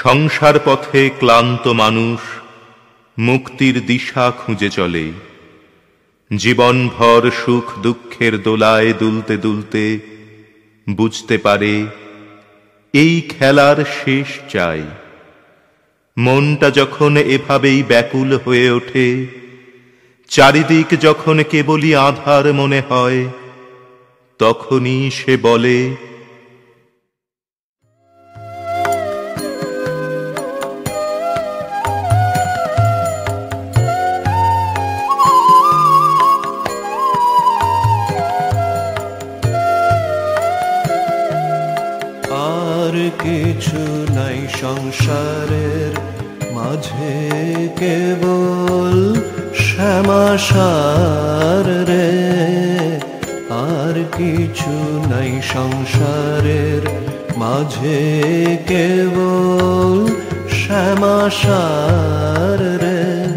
সংসার পথে ক্লান্ত মানুষ মুক্তির দিশা খুঁজে চলে। জীবনভর সুখ দুঃখের দোলায় দুলতে দুলতে বুঝতে পারে এই খেলার শেষ চাই। মনটা যখন এভাবেই ব্যাকুল হয়ে ওঠে, চারিদিক যখন কেবলই আঁধার মনে হয়, তখনই সে বলে, আর কিছু নাই সংসারের মাঝে, কেবল শ্যামাসার রে। আর কিছু নাই সংসারের মাঝে, কেবল শ্যামাসার রে।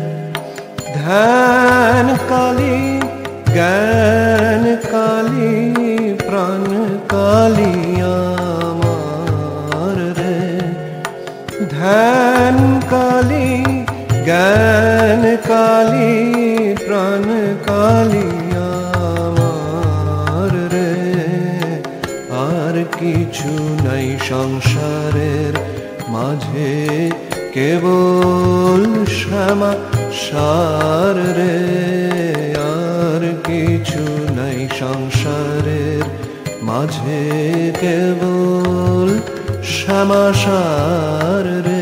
ধ্যান কালী, জ্ঞান কালী, প্রাণ কালী আমার রে। ধ্যান কালী, জ্ঞান কালী, প্রাণ কালী আমার রে। আর কিছু নাই সংসারের মাঝে, কেবল শ্যামা সার রে। আর কিছু নাই সংসারের মাঝে, কেবল শ্যামা সার রে।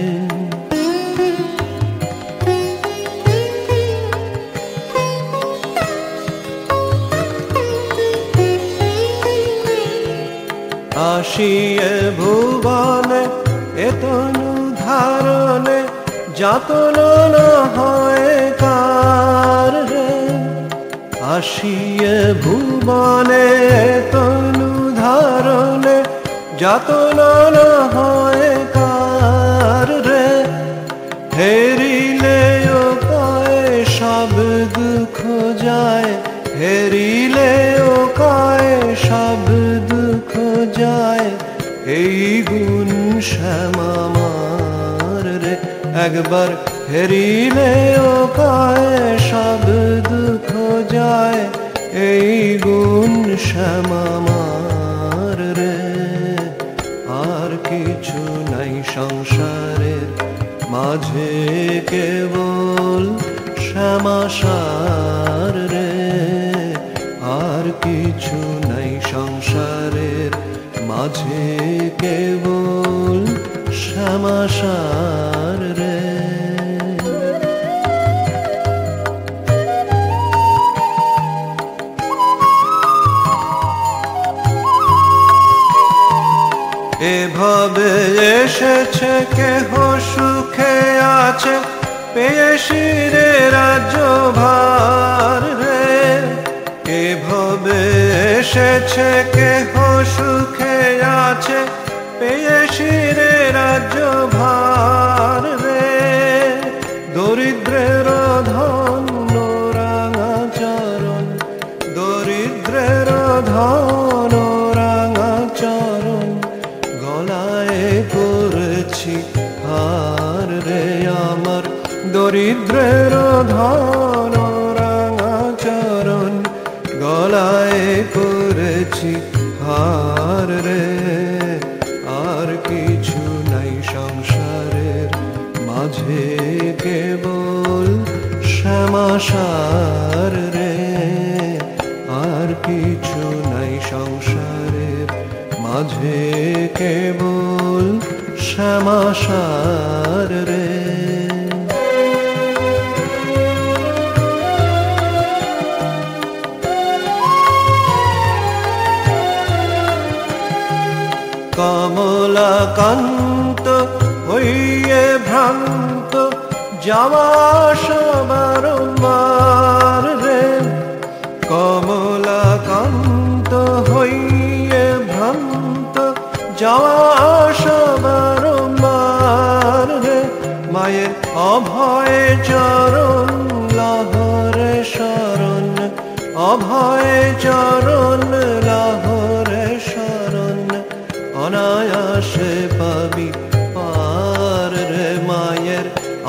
আসিয়ে ভুবনে এতনু ধারণে, যাতনা না হয় কার রে। আসিয়ে ভুবনে এতনু ধারণে, যাতনা না হয় কার রে। হেরিলে ও কায় সব দুঃখ যায়, হেরিলে ও কায় সব দুঃখ যায়। এই গুণ শ্যামার রে। একবার হেরিলে ও কায় সব দুঃখ যায়। এই গুণ শ্যামার রে। আর কিছু নাই সংসারের মাঝে, কেবল শ্যামাসার রে। আর কিছু নাই সংসারের মাঝে, কেবল শ্যামাসার রে। এভাবে এসেছে কেহ সুখে আছে, পেয়ে শিরে রাজ্য ভার রে। এভাবে এসেছে কেহ সুখে আছে, পেয়ে শিরে রাজ্য ভার রে। দরিদ্রের ধন রাঙাচরণ, দরিদ্রের ধন রাঙাচরণ, গলায় করেছি হার রে আমার। দরিদ্রের ধন রাঙাচরণ, গলায় করেছি হার রে। আর কিছু নাই সংসারের মাঝে, কেবল শ্যামাসার রে। আর কিছু নাই সংসারের মাঝে, কেবল শ্যামাসার রে। কমলাকান্ত হইয়ে ভ্রান্ত, যাওয়া বারম্বার রে। কমলাকান্ত হইয়ে ভ্রান্ত, যাওয়া বারম্বার রে। মায়ের অভয় চরণ লহরে শরণ, অভয় চরণ লহরে শরণ। অনায়াসে পাবি পার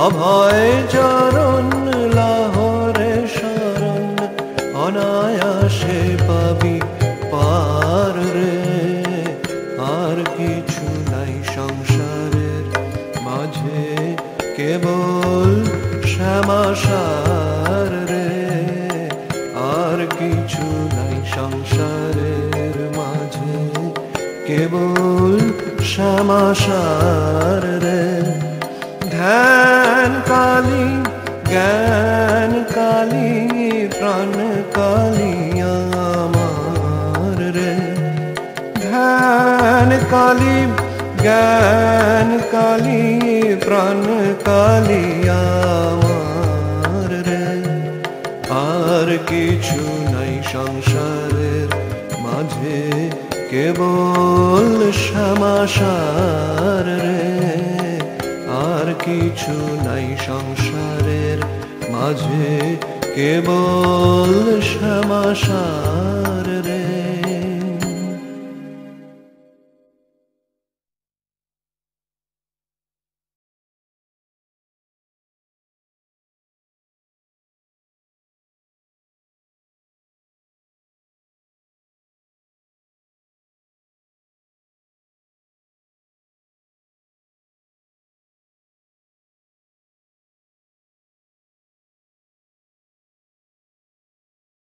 অভয় চরণ লাহরে শরণ অনায়াসে পাবি পার রে। আর কিছু নাই সংসারের মাঝে কেবল শ্যামাসার রে। আর কিছু নাই সংসারের মাঝে কেবল শ্যামাসার রে। ধ্যান কালী জ্ঞান কালী প্রাণ কালী আমার রে। ধ্যান কালী জ্ঞান কালী প্রাণ কালী আমার রে। আর কিছু নাই সংসারের মাঝে কেবল শ্যামাসার রে। আর কিছু নাই সংসারের মাঝে কেবল শ্যামাসার।